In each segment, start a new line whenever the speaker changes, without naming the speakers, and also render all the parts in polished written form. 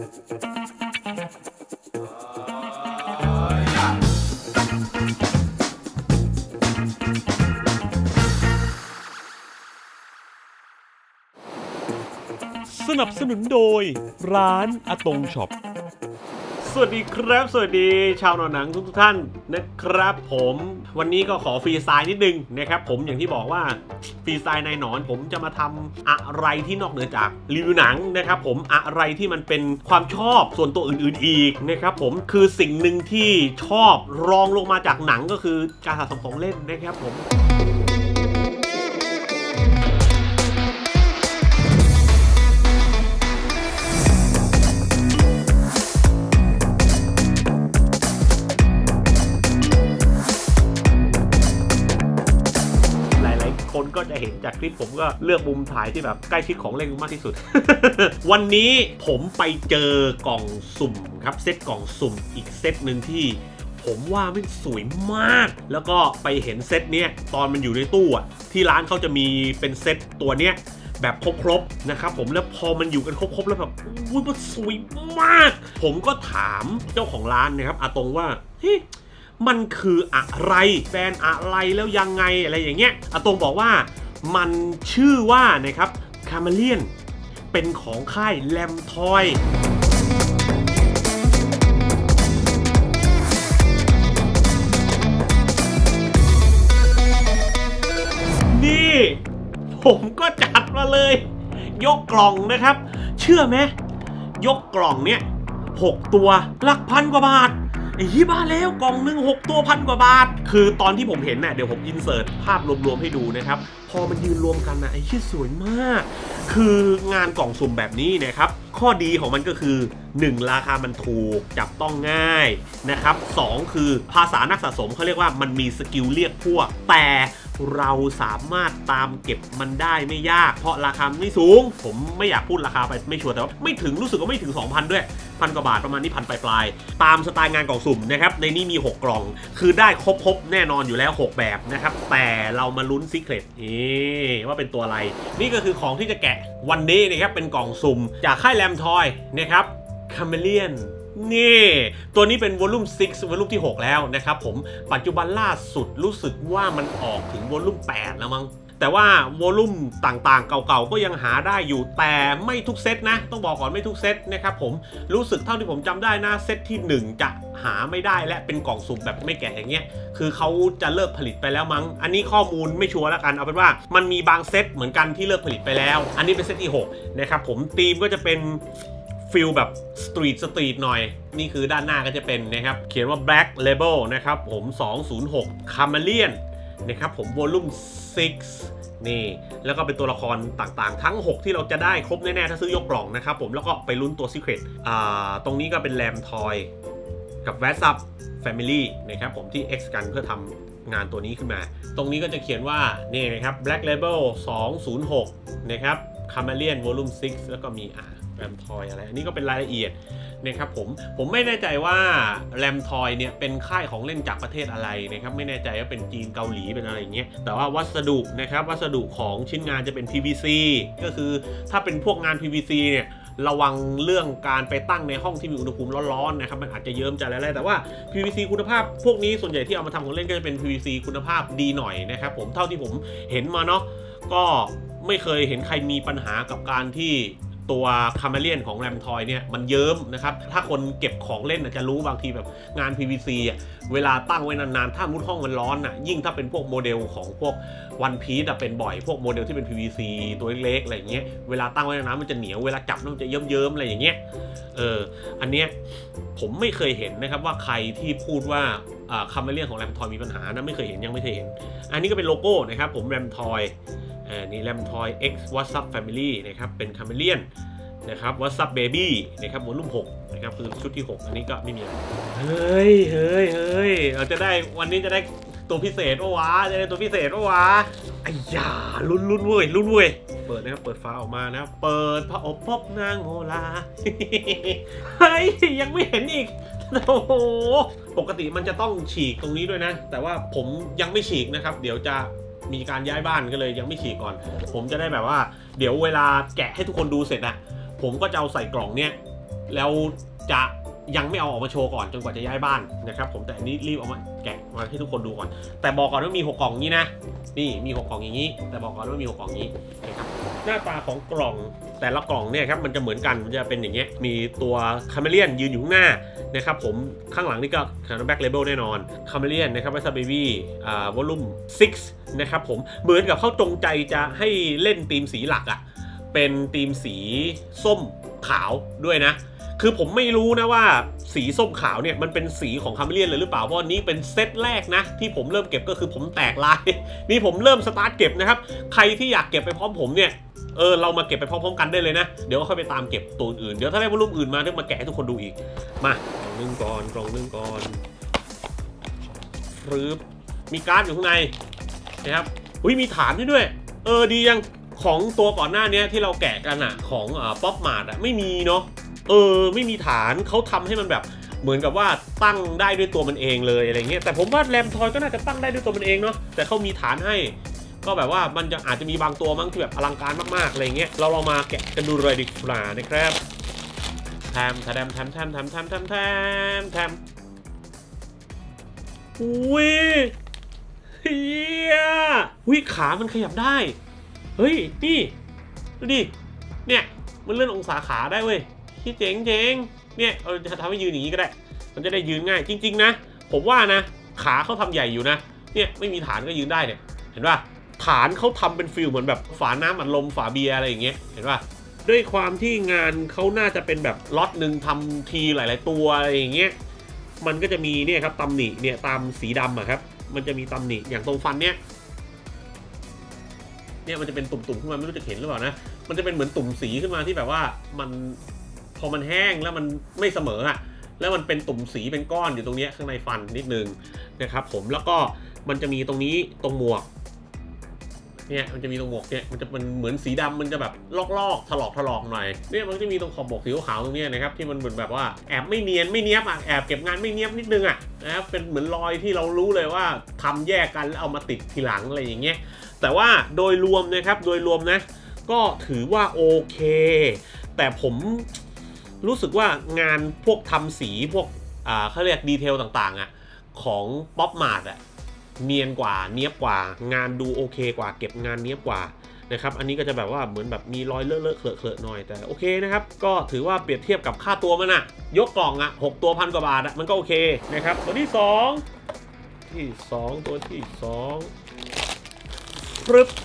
สนับสนุนโดยร้านอาตงช็อปสวัสดีครับสวัสดีชาวนอนหนังทุกท่านนะครับผมวันนี้ก็ขอฟรีสไตล์นิดนึงนะครับผมอย่างที่บอกว่าฟรีสไตล์ในหนอนผมจะมาทำอะไรที่นอกเหนือจากรีวิวหนังนะครับผมอะไรที่มันเป็นความชอบส่วนตัวอื่นๆอีกนะครับผมคือสิ่งหนึ่งที่ชอบรองลงมาจากหนังก็คือการสะสมของเล่นนะครับผมคนก็จะเห็นจากคลิปผมก็เลือกมุมถ่ายที่แบบใกล้ชิดของเล่นมากที่สุด วันนี้ผมไปเจอกล่องสุ่มครับเซตกล่องสุ่มอีกเซตหนึ่งที่ผมว่ามันสวยมากแล้วก็ไปเห็นเซตเนี้ยตอนมันอยู่ในตู้อ่ะที่ร้านเขาจะมีเป็นเซตตัวเนี้ยแบบครบๆนะครับผมแล้วพอมันอยู่กันครบๆแล้วแบบอุ้ยมันสวยมากผมก็ถามเจ้าของร้านนะครับอาตงว่าเฮ้ยมันคืออะไรแบรนด์อะไรแล้วยังไงอะไรอย่างเงี้ยอาตงบอกว่ามันชื่อว่านะครับคาเมเลียนเป็นของค่ายแลมทอยนี่ผมก็จัดมาเลยยกกล่องนะครับเชื่อไหมยกกล่องเนี้ย6ตัวหลักพันกว่าบาทไอ้ที่บ้าแล้วกล่องหนึ่ง6ตัวพันกว่าบาทคือตอนที่ผมเห็นน่ะเดี๋ยวผมอินเสิร์ตภาพรวมๆให้ดูนะครับพอมันยืนรวมกันนะไอ้ที่สวยมากคืองานกล่องสุ่มแบบนี้นะครับข้อดีของมันก็คือ1ราคามันถูกจับต้องง่ายนะครับ2คือภาษานักสะสมเขาเรียกว่ามันมีสกิลเรียกพวกแต่เราสามารถตามเก็บมันได้ไม่ยากเพราะราคาไม่สูงผมไม่อยากพูดราคาไปไม่ชัวร์แต่ว่าไม่ถึงรู้สึกว่าไม่ถึง 2,000 ด้วยพันกว่าบาทประมาณนี้พันปลายตามสไตล์งานกล่องสุ่มนะครับในนี้มี6กล่องคือได้ครบแน่นอนอยู่แล้ว6แบบนะครับแต่เรามาลุ้นซีเคร็ตว่าเป็นตัวอะไรนี่ก็คือของที่จะแกะวันนี้นะครับเป็นกล่องสุ่มจากค่ายแรมทอยนะครับคาเมเลียนนี่ตัวนี้เป็นวอลลุ่ม6วอลลุ่มที่6แล้วนะครับผมปัจจุบันล่าสุดรู้สึกว่ามันออกถึงวอลลุ่ม8แล้วมั้งแต่ว่าวอลลุ่มต่างๆเก่าๆก็ยังหาได้อยู่แต่ไม่ทุกเซตนะต้องบอกก่อนไม่ทุกเซตนะครับผมรู้สึกเท่าที่ผมจำได้นะเซตที่1จะหาไม่ได้และเป็นกล่องสุ่มแบบไม่แกะอย่างเงี้ยคือเขาจะเลิกผลิตไปแล้วมั้งอันนี้ข้อมูลไม่ชัวร์แล้วกันเอาเป็นว่ามันมีบางเซตเหมือนกันที่เลิกผลิตไปแล้วอันนี้เป็นเซตที่6นะครับผมธีมก็จะเป็นฟิลแบบสตรีทหน่อยนี่คือด้านหน้าก็จะเป็นนะครับเขียนว่า Black Label นะครับผม206 Chameleon นะครับผม Volume 6นี่แล้วก็เป็นตัวละครต่างๆทั้ง6ที่เราจะได้ครบแน่ๆถ้าซื้อยกกล่องนะครับผมแล้วก็ไปลุ้นตัว Secret ตรงนี้ก็เป็นแรมทอยกับ WhatsApp Family นะครับผมที่ X กันเพื่อทำงานตัวนี้ขึ้นมาตรงนี้ก็จะเขียนว่านี่นะครับ Black Label 206นะครับ Chameleon Volume 6แล้วก็มีแรมทอยอะไรอันนี้ก็เป็นรายละเอียดนะครับผมไม่แน่ใจว่าแรมทอยเนี่ยเป็นค่ายของเล่นจากประเทศอะไรนะครับไม่แน่ใจว่าเป็นจีนเกาหลีเป็นอะไรอย่างเงี้ยแต่ว่าวัสดุนะครับวัสดุของชิ้นงานจะเป็น PVC ก็คือถ้าเป็นพวกงาน PVC เนี่ยระวังเรื่องการไปตั้งในห้องที่มีอุณหภูมิร้อนๆนะครับมันอาจจะเยิ้มจะอะไรแต่ว่า PVC คุณภาพพวกนี้ส่วนใหญ่ที่เอามาทำของเล่นก็จะเป็น PVC คุณภาพดีหน่อยนะครับผมเท่าที่ผมเห็นมาเนาะก็ไม่เคยเห็นใครมีปัญหากับการที่ตัวคาเมเลียนของแรมทอยเนี่ยมันเยิ้มนะครับถ้าคนเก็บของเล่นจะรู้บางทีแบบงาน PVC อ่ะเวลาตั้งไว้นานๆถ้ามุดห้องมันร้อนอ่ะยิ่งถ้าเป็นพวกโมเดลของพวกวันพีซเป็นบ่อยพวกโมเดลที่เป็น PVC ตัวเล็กๆอะไรอย่างเงี้ยเวลาตั้งไว้นานๆมันจะเหนียวเวลาจับมันจะเยิ้มๆอะไรอย่างเงี้ยอันเนี้ยผมไม่เคยเห็นนะครับว่าใครที่พูดว่าคาเมเลียนของแรมทอยมีปัญหานะไม่เคยเห็นยังไม่เคยเห็นอันนี้ก็เป็นโลโก้นะครับผมแรมทอยนี่แรมทอย X WhatsApp Family นะครับเป็นคาเมเลียนนะครับ WhatsApp Baby นะครับวอลลุ่ม6นะครับคือชุดที่6อันนี้ก็ไม่มีอะไรเฮ้ยเราจะได้วันนี้จะได้ตัวพิเศษโอ้วะจะได้ตัวพิเศษโอ้วะไอ้ยาลุ้นเว้ยเปิดนะครับเปิดฟ้าออกมานะเปิดพระอบพบนางโมลาเฮ้ยยังไม่เห็นอีกโอ้โหปกติมันจะต้องฉีกตรงนี้ด้วยนะแต่ว่าผมยังไม่ฉีกนะครับเดี๋ยวจะมีการย้ายบ้านก็เลยยังไม่ฉีกก่อนผมจะได้แบบว่าเดี๋ยวเวลาแกะให้ทุกคนดูเสร็จอะผมก็จะเอาใส่กล่องเนี้ยแล้วจะยังไม่เอาออกมาโชว์ก่อนจนกว่าจะย้ายบ้านนะครับผมแต่อันนี้รีบเอามาแกะมาให้ทุกคนดูก่อนแต่บอกก่อนว่ามี6 กล่องนี้นะนี่มี6 กล่องอย่างนี้แต่บอกก่อนว่ามี6 กล่องนี้นะครับหน้าตาของกล่องแต่ละกล่องเนี่ยครับมันจะเหมือนกันมันจะเป็นอย่างเงี้ยมีตัวคาเมเลียนยืนอยู่ข้างหน้านะครับผมข้างหลังนี่ก็คาร์แบ็กเลเบลแน่นอนคาเมเลียนนะครับวัสบีบี้วอลลุ่ม6นะครับผมเหมือนกับเขาจงใจจะให้เล่นธีมสีหลักอ่ะเป็นธีมสีส้มขาวด้วยนะคือผมไม่รู้นะว่าสีส้มขาวเนี่ยมันเป็นสีของคาเมเลียนเลยหรือเปล่าเพราะนี้เป็นเซตแรกนะที่ผมเริ่มเก็บก็คือผมแตกลายนี่ผมเริ่มสตาร์ทเก็บนะครับใครที่อยากเก็บไปพร้อมผมเนี่ยเรามาเก็บไปพร้อมๆกันได้เลยนะเดี๋ยวค่อยไปตามเก็บตัวอื่นเดี๋ยวถ้าได้วอลลุ่มอื่นมาเดี๋ยวมาแกะให้ทุกคนดูอีกมากล่องนึงก่อนฟรึบมีการ์ดอยู่ข้างในนะครับอุ้ยมีฐานด้วยดียังของตัวก่อนหน้านี้ที่เราแกะกันอ่ะของป๊อปมาร์ทอ่ะไม่มีเนาะไม่มีฐานเขาทำให้มันแบบเหมือนกับว่าตั้งได้ด้วยตัวมันเองเลยอะไรเงี้ยแต่ผมว่าแรมทอยก็น่าจะตั้งได้ด้วยตัวมันเองเนาะแต่เขามีฐานให้ก็แบบว่ามันจะอาจจะมีบางตัวมั้งที่แบบอลังการมากๆอะไรเงี้ยเราลองมาแกะกันดูเลยดีกว่านะครับแทมอุ้ยเฮียวิขามันขยับได้เฮ้ยนี่ดูดิเนี่ยมันเลื่อนองศาขาได้เว้ยที่เจ๋งเนี่ยจะทำให้ยืนอย่างนี้ก็ได้มันจะได้ยืนง่ายจริงๆนะผมว่านะขาเขาทำใหญ่อยู่นะเนี่ยไม่มีฐานก็ยืนได้เนี่ยเห็นป่ะฐานเขาทำเป็นฟิลเหมือนแบบฝาน้ำอัดลมฝาเบียร์อะไรอย่างเงี้ยเห็นป่ะด้วยความที่งานเขาน่าจะเป็นแบบล็อตหนึ่งทำทีหลายๆตัวอะไรอย่างเงี้ยมันก็จะมีเนี่ยครับตำหนิเนี่ยตามสีดำอะครับมันจะมีตำหนิอย่างตรงฟันเนี่ยมันจะเป็นตุ่มๆขึ้นมาไม่รู้จะเห็นหรือเปล่านะมันจะเป็นเหมือนตุ่มสีขึ้นมาที่แบบว่ามันพอมันแห้งแล้วมันไม่เสมออะแล้วมันเป็นตุ่มสีเป็นก้อนอยู่ตรงนี้ข้างในฟันนิดนึงนะครับผมแล้วก็มันจะมีตรงนี้ตรงหมวกเนี่ยมันจะมีตรงหมวกเนี่ยมันจะเป็นเหมือนสีดำมันจะแบบลอกถลอกหน่อยเนี่ยมันจะมีตรงขอบหมวกสีขาวตรงนี้นะครับที่มันเหมือนแบบว่าแอบไม่เนียนไม่เนียบอ่ะแอบเก็บงานไม่เนียบนิดนึงอ่ะนะครับเป็นเหมือนรอยที่เรารู้เลยว่าทำแยกกันแล้วเอามาติดทีหลังอะไรอย่างเงี้ยแต่ว่าโดยรวมนะครับโดยรวมนะก็ถือว่าโอเคแต่ผมรู้สึกว่างานพวกทำสีพวกเขาเรียกดีเทลต่างๆอ่ะของป๊อปมาร์ทอ่ะเนียนกว่าเนียบกว่างานดูโอเคกว่าเก็บงานเนียบกว่านะครับอันนี้ก็จะแบบว่าเหมือนแบบมีรอยเลอะๆเคลอะๆหน่อยแต่โอเคนะครับก็ถือว่าเปรียบเทียบกับค่าตัวมันอ่ะยกกล่องอ่ะ6 ตัว1,000 กว่าบาทอ่ะมันก็โอเคนะครับตัวที่2ตัวที่2ปึ๊บ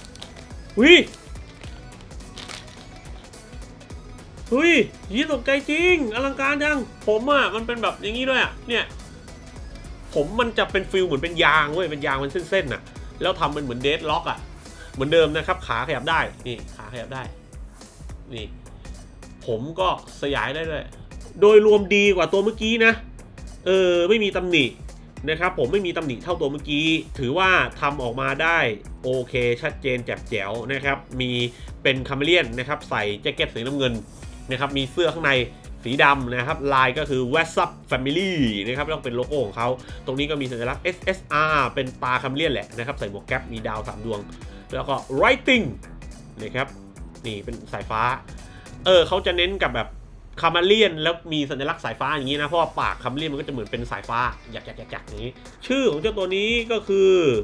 ยี่ตกใจจริงอลังการจังผมอ่ะมันเป็นแบบอย่างนี้ด้วยอ่ะเนี่ยผมมันจะเป็นฟิลเหมือนเป็นยางเว้ยเป็นยางมันเส้นๆน่ะแล้วทำมันเหมือนเดดล็อกอ่ะเหมือนเดิมนะครับขาขยับได้นี่ขาขยับได้นี่ผมก็สยายได้ด้วยโดยรวมดีกว่าตัวเมื่อกี้นะไม่มีตำหนินะครับผมไม่มีตำหนิเท่าตัวเมื่อกี้ถือว่าทำออกมาได้โอเคชัดเจนแจ่มแจ๋วนะครับมีเป็นคาเมเลียนนะครับใส่แจ็คเก็ตสีน้ำเงินนะครับมีเสื้อข้างในสีดำนะครับลายก็คือ What's Up Family นะครับแล้วเป็นโลโก้ของเขาตรงนี้ก็มีสัญลักษณ์ SSR เป็นตาคาเมเลียนแหละนะครับใส่หมวกแก๊ปมีดาว3 ดวงแล้วก็ Writing นะครับนี่เป็นสายฟ้าเขาจะเน้นกับแบบคาเมเลียนแล้วมีสัญลักษณ์สายฟ้าอย่างนี้นะเพราะว่าปากคาเมเลียนมันก็จะเหมือนเป็นสายฟ้าหยักอย่างนี้ชื่อของเจ้าตัวนี้ก็คือ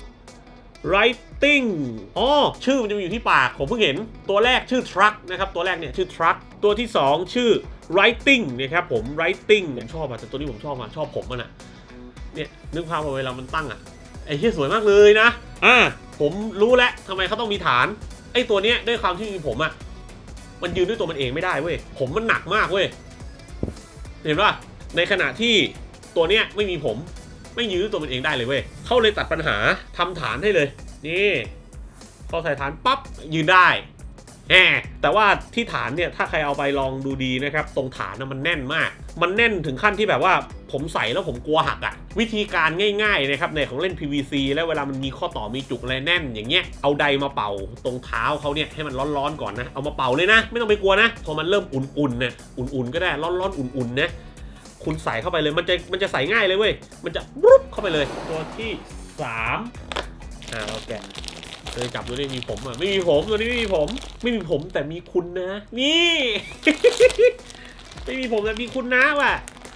Writing ชื่อมันจะอยู่ที่ปากผมเพิ่งเห็นตัวแรกชื่อ Truck นะครับตัวแรกเนี่ยชื่อ Truck ตัวที่2ชื่อ Writing นะครับผม Writing ผมชอบแต่ตัวนี้ผมชอบชอบผมมันอะเนี่ยนึกภาพเวลามันตั้งอะไอ้ที่สวยมากเลยนะผมรู้แล้วทำไมเขาต้องมีฐานไอ้ตัวเนี้ยด้วยความที่มีผมอะมันยืนด้วยตัวมันเองไม่ได้เว้ยผมมันหนักมากเว้ยเห็นป่ะในขณะที่ตัวเนี้ยไม่มีผมไม่ยืนด้วยตัวมันเองได้เลยเว้ยเขาเลยตัดปัญหาทำฐานให้เลยนี่พอใส่ฐานปั๊บยืนได้แต่ว่าที่ฐานเนี่ยถ้าใครเอาไปลองดูดีนะครับตรงฐานมันแน่นมากมันแน่นถึงขั้นที่แบบว่าผมใส่แล้วผมกลัวหักอ่ะวิธีการง่ายๆนะครับในของเล่น PVC แล้วเวลามันมีข้อต่อมีจุกอะไรแน่นอย่างเงี้ยเอาไดมาเป่าตรงเท้าเขาเนี่ยให้มันร้อนๆก่อนนะเอามาเป่าเลยนะไม่ต้องไปกลัวนะพอมันเริ่มอุ่นๆนะอุ่นๆก็ได้ร้อนๆอุ่นๆนะคุณใส่เข้าไปเลยมันจะใส่ง่ายเลยเว้ยมันจะปุ๊บเข้าไปเลยตัวที่3เราแกะเลยจับดูได้มีผมไม่มีผมตัวนี้ไม่มีผมแต่มีคุณนะนี่ไม่มีผมแบบมีคุณนะว่ะ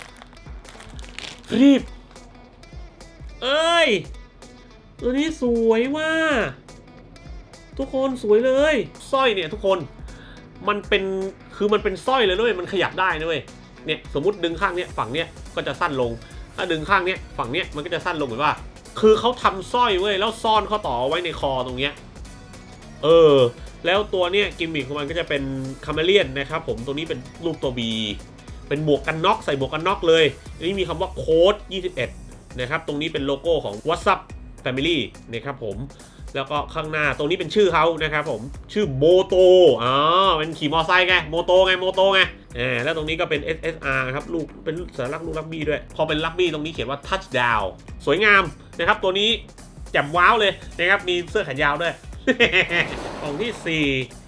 รีบเอ้ยตัวนี้สวยว่ะทุกคนสวยเลยสร้อยเนี่ยทุกคนมันเป็นคือมันเป็นสร้อยเลยด้วยมันขยับได้นะเว้ยเนี่ยสมมติดึงข้างเนี้ยฝั่งเนี้ยก็จะสั้นลงถ้าดึงข้างเนี้ยฝั่งเนี้ยมันก็จะสั้นลงเหมือนว่าคือเขาทำสร้อยเว้ยแล้วซ่อนข้อต่อไว้ในคอตรงเนี้ยแล้วตัวเนี้ยกิมมิคของมันก็จะเป็นคาเมเลียนนะครับผมตัวนี้เป็นรูปตัว B เป็นหมวกกันน็อกใส่หมวกกันน็อกเลยอันนี้มีคำว่าโค้ด21นะครับตรงนี้เป็นโลโก้ของ WhatsApp Family นะครับผมแล้วก็ข้างหน้าตรงนี้เป็นชื่อเขานะครับผมชื่อโมโตเป็นขี่มอไซค์ไงโมโตไงแล้วตรงนี้ก็เป็น SSR ครับลูกเป็นสัญลักษณ์ลูกรักบี้ด้วยพอเป็นรักบี้ตรงนี้เขียนว่า Touchdown สวยงามนะครับตัวนี้แจ่มว้าวเลยนะครับมีเสื้อแขนยาวด้วย กล่องที่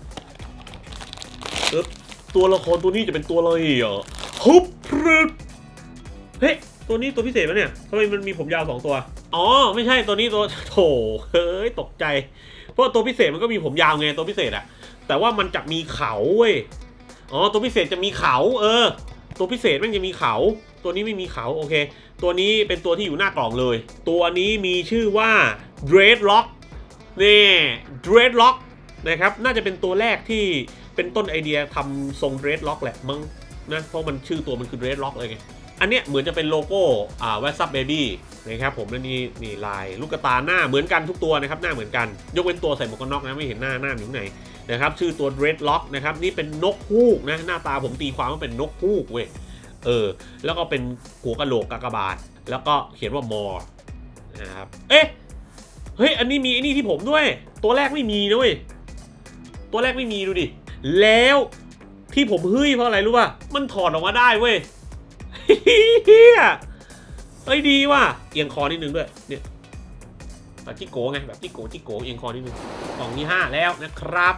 4ตัวละครตัวนี้จะเป็นตัวอะไรฮุบเฮ้ยตัวนี้ตัวพิเศษปะเนี่ยทำไมมันมีผมยาว2ตัวอ๋อไม่ใช่ตัวนี้ตัวโถเฮ้ยตกใจเพราะตัวพิเศษมันก็มีผมยาวไงตัวพิเศษอะแต่ว่ามันจะมีเขาเว้ยอ๋อตัวพิเศษจะมีเขาตัวพิเศษมันจะมีเขาตัวนี้ไม่มีเขาโอเคตัวนี้เป็นตัวที่อยู่หน้ากล่องเลยตัวนี้มีชื่อว่า Dreadlock นี่ Dreadlock นะครับน่าจะเป็นตัวแรกที่เป็นต้นไอเดียทำทรง Dreadlock แหละมั้งนะเพราะมันชื่อตัวมันคือ Dreadlock เลยไงอันเนี้ยเหมือนจะเป็นโลโก้WhatsApp Baby นะครับผมแล้วนี่ลายลูกตาหน้าเหมือนกันทุกตัวนะครับหน้าเหมือนกันยกเว้นตัวใส่หมวกกันน็อกนะไม่เห็นหน้าอยู่ไหนนะครับชื่อตัว Dreadlock นะครับนี่เป็นนกฮูกนะหน้าตาผมตีความว่าเป็นนกฮูกเว้ยแล้วก็เป็นหัวกะโหลกกากบาทแล้วก็เขียนว่ามอนะครับเฮ้ยอันนี้มีไอ้นี่ที่ผมด้วยตัวแรกไม่มีนะเว้ยตัวแรกไม่มีดูดิแล้วที่ผมเฮ้ยเพราะอะไรรู้ป่ะมันถอดออกมาได้เว้ยเฮียเฮ้ยดีว่ะเอียงคอนิดนึงด้วยเนี่ยแบบจิโก้ไงแบบจิโก้เอียงคอนิดนึงกล่องที่5แล้วนะครับ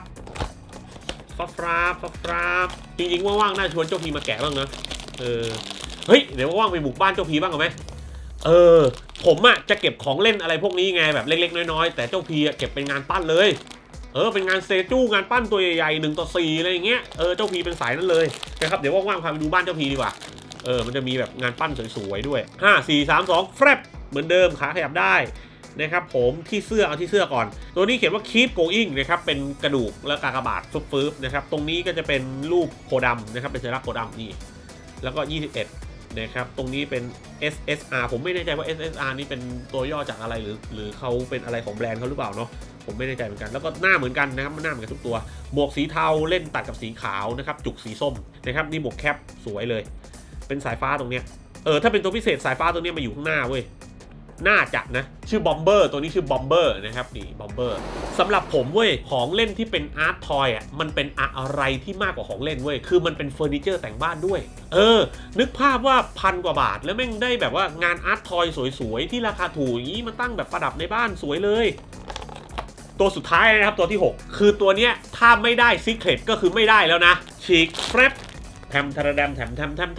ฟ้าจริงๆว่างๆน่าชวนเจ้าพีมาแกะบ้างนะเฮ้ยเดี๋ยวว่างๆไปบุกบ้านเจ้าพีบ้างกันไหมผมจะเก็บของเล่นอะไรพวกนี้ไงแบบเล็กๆน้อยๆแต่เจ้าพีเก็บเป็นงานปั้นเลยเป็นงานเซจูงานปั้นตัวใหญ่ๆ1:4อะไรอย่างเงี้ยเจ้าพีเป็นสายนั้นเลยนะครับเดี๋ยวว่างๆพาไปดูบ้านเจ้าพีดีกว่ามันจะมีแบบงานปั้นสวยๆด้วย5 4 3 2แฟบเหมือนเดิมขาขยับได้นะครับผมที่เสื้อเอาที่เสื้อก่อนตัวนี้เขียนว่า keep going นะครับเป็นกระดูกและกากบาทฟึบๆนะครับตรงนี้ก็จะเป็นรูปโคดำนะครับเป็นสัญลักษณ์โคดำนี่แล้วก็21นะครับตรงนี้เป็น SSR ผมไม่แน่ใจว่า SSR นี่เป็นตัวย่อจากอะไรหรือเขาเป็นอะไรของแบรนด์เขาหรือเปล่าเนาะผมไม่แน่ใจเหมือนกันแล้วก็หน้าเหมือนกันนะครับหน้าเหมือนกันทุกตัวหมวกสีเทาเล่นตัดกับสีขาวนะครับจุกสีส้มนะครับนี่หมวกแคปสวยเลยเป็นสายฟ้าตรงเนี้ยถ้าเป็นตัวพิเศษสายฟ้าตัวนี้มาอยู่ข้างหน้าเว้ยน่าจะนะชื่อบอมเบอร์ตัวนี้ชื่อบอมเบอร์นะครับนี่บอมเบอร์สำหรับผมเว้ยของเล่นที่เป็นอาร์ตทอยมันเป็นอะไรที่มากกว่าของเล่นเว้ยคือมันเป็นเฟอร์นิเจอร์แต่งบ้านด้วยนึกภาพว่า1,000 กว่าบาทแล้วแม่งได้แบบว่างานอาร์ตทอยสวยๆที่ราคาถูกอย่างนี้มาตั้งแบบประดับในบ้านสวยเลยตัวสุดท้ายนะครับตัวที่6คือตัวเนี้ยถ้าไม่ได้ซีเคร็ตก็คือไม่ได้แล้วนะฉีกแฟบแทมทาราแดมแทม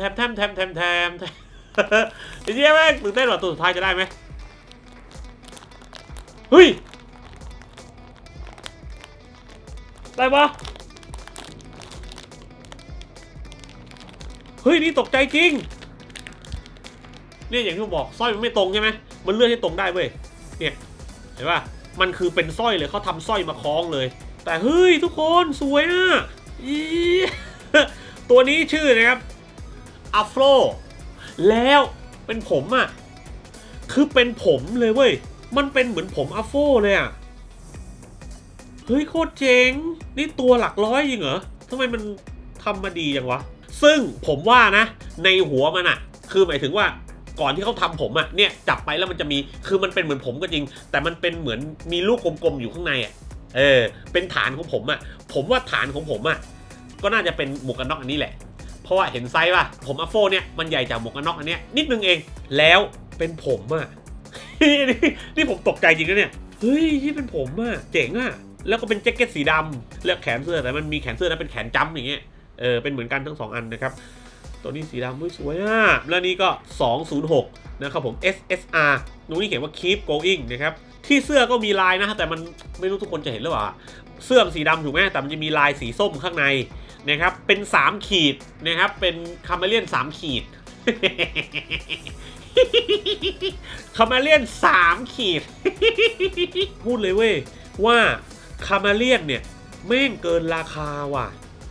ไอ้เหี้ยแม่งตื่นเต้นว่าตัวสุดท้ายจะได้ไหมเฮ้ยได้ปะเฮ้ยนี่ตกใจจริงเนี่ยอย่างที่ผมบอกสร้อยมันไม่ตรงใช่ไหมมันเลื่อนให้ตรงได้เว้ยเนี่ยเห็นปะมันคือเป็นสร้อยเลยเขาทำสร้อยมาคล้องเลยแต่เฮ้ยทุกคนสวยอ่ะตัวนี้ชื่อนะครับอัฟโฟแล้วเป็นผมคือเป็นผมเลยเว้ยมันเป็นเหมือนผมอัฟโฟเลยเฮ้ยโคตรเจ๋งนี่ตัวหลักร้อยจริงเหรอทำไมมันทำมาดีจังวะซึ่งผมว่านะในหัวมันคือหมายถึงว่าก่อนที่เขาทำผมเนี่ยจับไปแล้วมันจะมีคือมันเป็นเหมือนผมก็จริงแต่มันเป็นเหมือนมีลูกกลมๆอยู่ข้างในเป็นฐานของผมผมว่าฐานของผมก็น่าจะเป็นหมวกกันน็อกอันนี้แหละเพราะว่าเห็นไซส์ป่ะผมอัฟโฟเนี่ยมันใหญ่จากหมวกกันน็อกอันเนี้ยนิดนึงเองแล้วเป็นผมนี่ผมตกใจจริงนะเนี่ยเฮ้ยที่เป็นผมเจ๋งแล้วก็เป็นแจ็คเก็ตสีดำแล้วแขนเสื้อแต่มันมีแขนเสื้อนะเป็นแขนจั๊มอย่างเงี้ยเป็นเหมือนกันทั้ง2อันนะครับตัวนี้สีดำสวยแล้วนี่ก็206นะครับผม SSR ตรงนี้เขียนว่า keep going นะครับที่เสื้อก็มีลายนะแต่มันไม่รู้ทุกคนจะเห็นหรือเปล่าเสื้อสีดำถูกไหมแต่มันจะมีลายสีส้มข้างในนะครับเป็น3ขีดนะครับเป็นคาเมเลียน3ขีดคาเมเลียน3ขีดพูดเลยเว้ยว่าคาเมเลียนเนี่ยแม่งเกินราคาว่ะ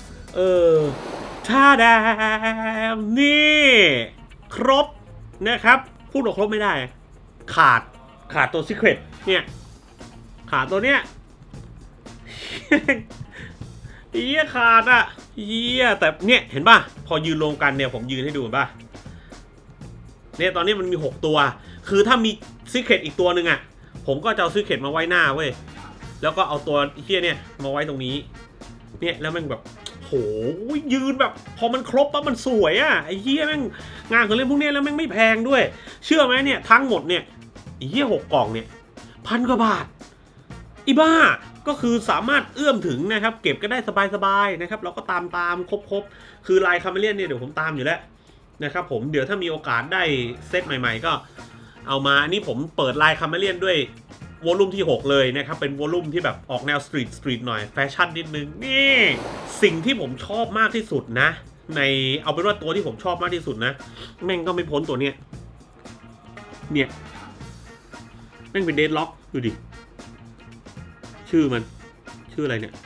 ท่าแดงนี่ครบนะครับพูดว่าครบไม่ได้ขาดตัวซีเครตเนี่ยขาดตัวเนี้ยเหี้ยขาดอ่ะเหี้ยแต่เนี่ยเห็นป่ะพอยืนรวมกันเนี่ยผมยืนให้ดูป่ะเนี่ยตอนนี้มันมี6ตัวคือถ้ามีซีเครตอีกตัวหนึ่งอ่ะผมก็จะเอาซีเครตมาไว้หน้าเว้ยแล้วก็เอาตัวเหี้ยเนี่ยมาไว้ตรงนี้เนี่ยแล้วมันแบบโหยืนแบบพอมันครบปั๊บมันสวยอ่ะไอ้เหี้ยแม่งงานของเล่นพวกนี้แล้วแม่งไม่แพงด้วยเชื่อไหมเนี่ยทั้งหมดเนี่ยไอ้เหี้ย6 กล่องเนี่ย1,000 กว่าบาทอีบ้าก็คือสามารถเอื้อมถึงนะครับเก็บก็ได้สบายๆนะครับเราก็ตามครบคือลายคาเมเลียนเนี่ยเดี๋ยวผมตามอยู่แล้วนะครับผมเดี๋ยวถ้ามีโอกาสได้เซตใหม่ๆก็เอามาอันนี้ผมเปิดลายคาเมเลียนด้วยวอลลุ่มที่6เลยนะครับเป็นวอลลุ่มที่แบบออกแนวสตรีทหน่อยแฟชั่นนิดนึงนี่สิ่งที่ผมชอบมากที่สุดนะในเอาเป็นว่าตัวที่ผมชอบมากที่สุดนะแม่งก็ไม่พ้นตัวเนี้ยเนี่ยแม่งเป็นเดดล็อกดูดิชื่อมันชื่ออะไรเนี่ย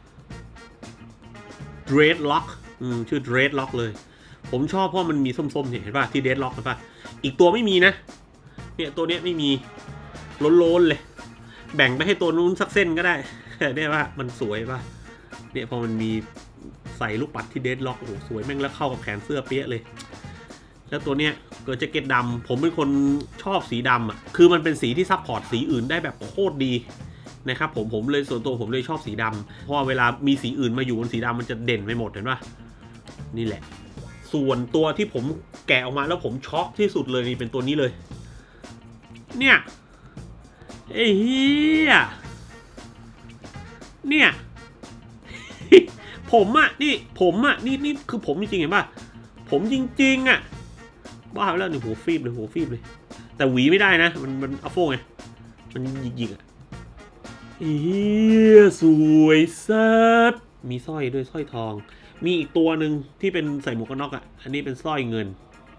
Dreadlock ชื่อ Dreadlock เลยผมชอบเพราะมันมีส้มๆเห็นป่ะที่ Deadlock เห็นป่ะอีกตัวไม่มีนะเนี่ยตัวเนี้ยไม่มีโล้นเลยแบ่งไปให้ตัวนู้นสักเส้นก็ได้เนี่ยว่ามันสวยป่ะเนี่ยพอมันมีใส่ลูกปัดที่ Deadlock โอ้โหสวยแม่งแล้วเข้ากับแขนเสื้อเปี้ยเลยแล้วตัวเนี้ยเกิดแจ็คเก็ตดำผมเป็นคนชอบสีดำอ่ะคือมันเป็นสีที่ซัพพอร์ตสีอื่นได้แบบโคตรดีนะครับผมเลยส่วนตัวผมเลยชอบสีดำเพราะเวลามีสีอื่นมาอยู่บนสีดำมันจะเด่นไปหมดเห็นป่ะนี่แหละส่วนตัวที่ผมแกะออกมาแล้วผมช็อกที่สุดเลยนี่เป็นตัวนี้เลยเนี่ยไอ้เหี้ยเนี่ยผมอ่ะนี่คือผมจริงๆเห็นป่ะผมจริงๆอ่ะบ้าไปแล้วนี่หัวฟีบเลยแต่หวีไม่ได้นะมันอัฟโฟไงมันหยิกๆอ่ะเหี้ยสวยสัสมีสร้อยด้วยสร้อยทองมีอีกตัวหนึ่งที่เป็นใส่หมวกกันน็อกอ่ะอันนี้เป็นสร้อยเงิน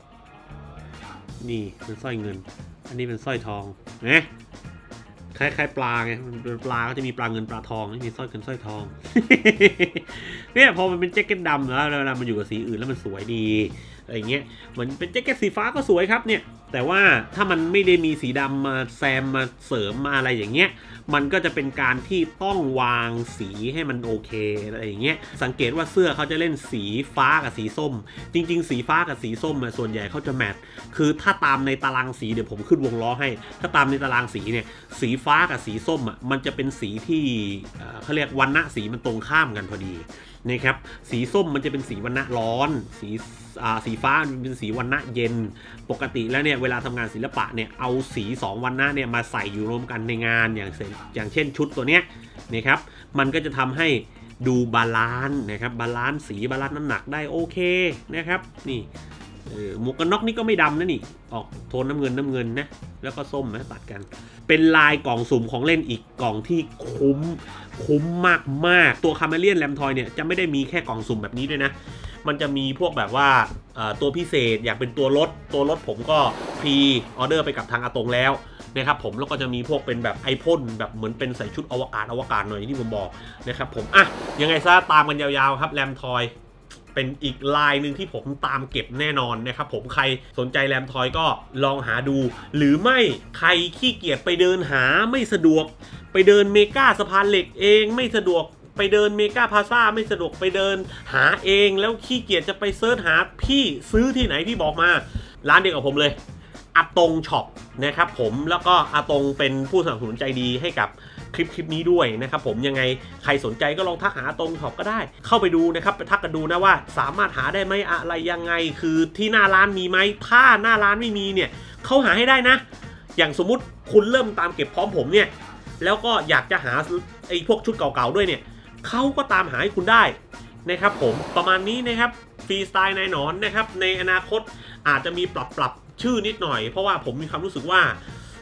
นี่เป็นสร้อยเงินอันนี้เป็นสร้อยทองนะคล้ายๆปลาไงมันเป็นปลาก็จะมีปลาเงินปลาทองไม่มีสร้อยเงินสร้อยทอง เนี่ยพอมันเป็นแจ็คเก็ตดำแล้วเวลามันอยู่กับสีอื่นแล้วมันสวยดีอะไรเงี้ยเหมือนเป็นแจ็คเก็ตสีฟ้าก็สวยครับเนี่ยแต่ว่าถ้ามันไม่ได้มีสีดำมาแซมมาเสริมมาอะไรอย่างเงี้ยมันก็จะเป็นการที่ต้องวางสีให้มันโอเคอะไรอย่างเงี้ยสังเกตว่าเสื้อเขาจะเล่นสีฟ้ากับสีส้มจริงๆสีฟ้ากับสีส้มส่วนใหญ่เขาจะแมทคือถ้าตามในตารางสีเดี๋ยวผมขึ้นวงล้อให้ถ้าตามในตารางสีเนี่ยสีฟ้ากับสีส้มมันจะเป็นสีที่เขาเรียกวรรณะสีมันตรงข้ามกันพอดีนะครับสีส้มมันจะเป็นสีวรรณะร้อนสีฟ้ามันเป็นสีวรรณะเย็นปกติแล้วเนี่ยเวลาทำงานศิลปะเนี่ยเอาสี2วรรณะเนี่ยมาใส่อยู่รวมกันในงานอย่างเช่นชุดตัวเนี้ยนะครับมันก็จะทำให้ดูบาลานซ์นะครับบาลานซ์สีบาลานซ์น้ำหนักได้โอเคนะครับนี่หมวกกันน็อกนี่ก็ไม่ดำนะนี่ออกโทนน้ำเงินนะแล้วก็ส้มนะตัดกันเป็นลายกล่องสุ่มของเล่นอีกกล่องที่คุ้มมากตัวคาเมเลียนแรมทอยเนี่ยจะไม่ได้มีแค่กล่องสุ่มแบบนี้ด้วยนะมันจะมีพวกแบบว่าตัวพิเศษอยากเป็นตัวรถผมก็พรีออเดอร์ไปกับทางอาตงแล้วนะครับผมแล้วก็จะมีพวกเป็นแบบไอพ่นแบบเหมือนเป็นใส่ชุดอวกาศหน่อยที่ผมบอกนะครับผมยังไงซะตามกันยาวๆครับแรมทอยเป็นอีกลายหนึ่งที่ผมตามเก็บแน่นอนนะครับผมใครสนใจแรมทอยก็ลองหาดูหรือไม่ใครขี้เกียจไปเดินหาไม่สะดวกไปเดินเมกาสะพานเหล็กเองไม่สะดวกไปเดินเมกาพาซ่าไม่สะดวกไปเดินหาเองแล้วขี้เกียจจะไปเซิร์ชหาพี่ซื้อที่ไหนพี่บอกมาร้านเดียวกับผมเลยอาตงช็อปนะครับผมแล้วก็อาตงเป็นผู้สนับสนุนใจดีให้กับคลิปนี้ด้วยนะครับผมยังไงใครสนใจก็ลองทักหาอาตงช็อปก็ได้เข้าไปดูนะครับไปทักกันดูนะว่าสามารถหาได้ไหมอะไรยังไงคือที่หน้าร้านมีไหมถ้าหน้าร้านไม่มีเนี่ยเขาหาให้ได้นะอย่างสมมุติคุณเริ่มตามเก็บพร้อมผมเนี่ยแล้วก็อยากจะหาไอ้พวกชุดเก่าๆด้วยเนี่ยเขาก็ตามหาให้คุณได้นะครับผมประมาณนี้นะครับฟรีสไตล์นายหนอนนะครับในอนาคตอาจจะมีปรับชื่อนิดหน่อยเพราะว่าผมมีความรู้สึกว่า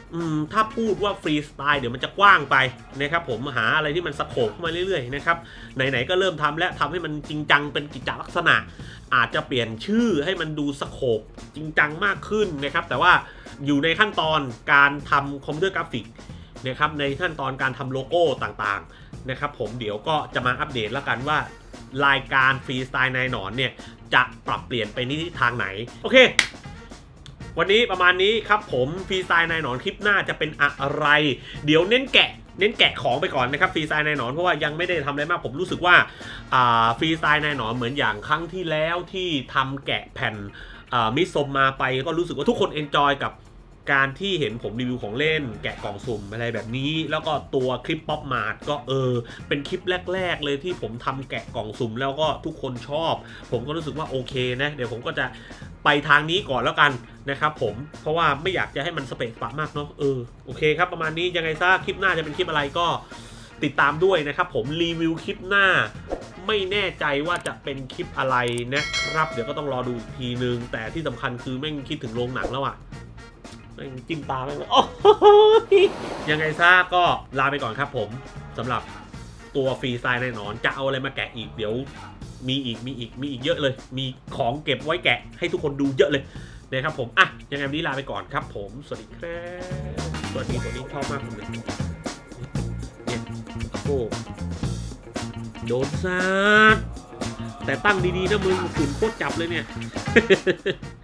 ถ้าพูดว่าฟรีสไตล์เดี๋ยวมันจะกว้างไปนะครับผมหาอะไรที่มันสโคปมาเรื่อยๆนะครับไหนๆก็เริ่มทำแล้วทำให้มันจริงจังเป็นกิจลักษณะอาจจะเปลี่ยนชื่อให้มันดูสโคปจริงจังมากขึ้นนะครับแต่ว่าอยู่ในขั้นตอนการทำคอมพิวเตอร์กราฟิกนะครับในขั้นตอนการทำโลโก้ต่างๆนะครับผมเดี๋ยวก็จะมาอัปเดตแล้วกันว่ารายการฟรีสไตล์นายหนอนเนี่ยจะปรับเปลี่ยนไปในทิศทางไหนโอเควันนี้ประมาณนี้ครับผมฟรีสไตล์นายหนอนคลิปหน้าจะเป็นอะไรเดี๋ยวเน้นแกะของไปก่อนนะครับฟรีสไตล์นายหนอนเพราะว่ายังไม่ได้ทำอะไรมากผมรู้สึกว่าฟรีสไตล์นายหนอนเหมือนอย่างครั้งที่แล้วที่ทำแกะแผ่นมิสมมาไปก็รู้สึกว่าทุกคนเอนจอยกับการที่เห็นผมรีวิวของเล่นแกะกล่องสุ่มอะไรแบบนี้แล้วก็ตัวคลิปป๊อปมาร์ทก็เป็นคลิปแรกๆเลยที่ผมทำแกะกล่องสุ่มแล้วก็ทุกคนชอบผมก็รู้สึกว่าโอเคนะเดี๋ยวผมก็จะไปทางนี้ก่อนแล้วกันนะครับผมเพราะว่าไม่อยากจะให้มันสเปซปะมากเนาะโอเคครับประมาณนี้ยังไงซะคลิปหน้าจะเป็นคลิปอะไรก็ติดตามด้วยนะครับผมรีวิวคลิปหน้าไม่แน่ใจว่าจะเป็นคลิปอะไรนะครับเดี๋ยวก็ต้องรอดูอีกทีนึงแต่ที่สำคัญคือแม่งคิดถึงโรงหนังแล้วอะจิ้มตาไปเลยยังไงซะก็ลาไปก่อนครับผมสำหรับตัวฟรีสไตล์แน่นอนจะเอาอะไรมาแกะอีกเดี๋ยวมีอีกเยอะเลยมีของเก็บไว้แกะให้ทุกคนดูเยอะเลยนะครับผมยังไงวันนี้ลาไปก่อนครับผมสวัสดีครับสวัสดีชอบมากเลยเนี่ยโอ้โดนซาดแต่ตั้งดีๆนะมึงฝุ่นโคตรจับเลยเนี่ย